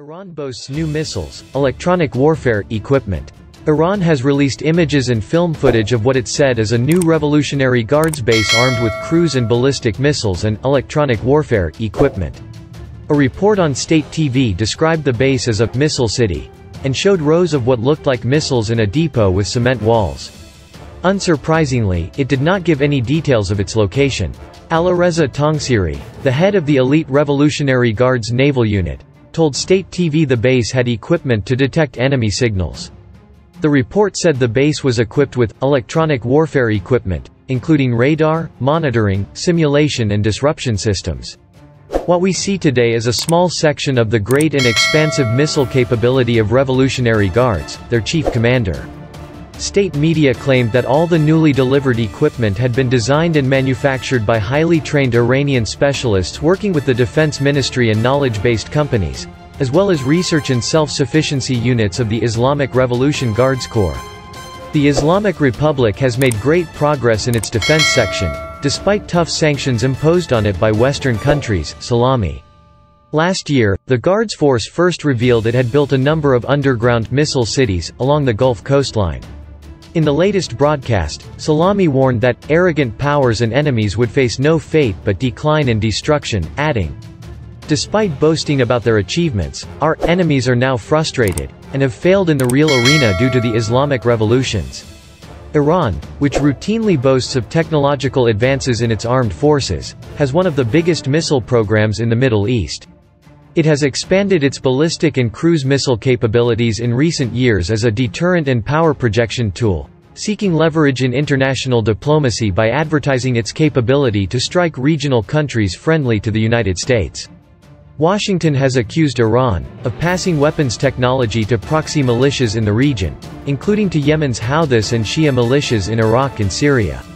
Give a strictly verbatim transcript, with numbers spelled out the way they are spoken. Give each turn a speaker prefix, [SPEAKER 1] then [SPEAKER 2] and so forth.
[SPEAKER 1] Iran boasts new missiles, electronic warfare, equipment. Iran has released images and film footage of what it said is a new Revolutionary Guards base armed with cruise and ballistic missiles and electronic warfare equipment. A report on state T V described the base as a missile city and showed rows of what looked like missiles in a depot with cement walls. Unsurprisingly, it did not give any details of its location. Alireza Tangsiri, the head of the elite Revolutionary Guards naval unit, told state T V the base had equipment to detect enemy signals. The report said the base was equipped with electronic warfare equipment, including radar, monitoring, simulation and disruption systems. What we see today is a small section of the great and expansive missile capability of Revolutionary Guards, their chief commander. State media claimed that all the newly delivered equipment had been designed and manufactured by highly trained Iranian specialists working with the Defense Ministry and knowledge-based companies, as well as research and self-sufficiency units of the Islamic Revolution Guards Corps. The Islamic Republic has made great progress in its defense section, despite tough sanctions imposed on it by Western countries. Salami. Last year, the Guards Force first revealed it had built a number of underground missile cities along the Gulf coastline. In the latest broadcast, Salami warned that arrogant powers and enemies would face no fate but decline and destruction, adding, "Despite boasting about their achievements, our enemies are now frustrated, and have failed in the real arena due to the Islamic revolutions." Iran, which routinely boasts of technological advances in its armed forces, has one of the biggest missile programs in the Middle East. It has expanded its ballistic and cruise missile capabilities in recent years as a deterrent and power projection tool, seeking leverage in international diplomacy by advertising its capability to strike regional countries friendly to the United States. Washington has accused Iran of passing weapons technology to proxy militias in the region, including to Yemen's Houthis and Shia militias in Iraq and Syria.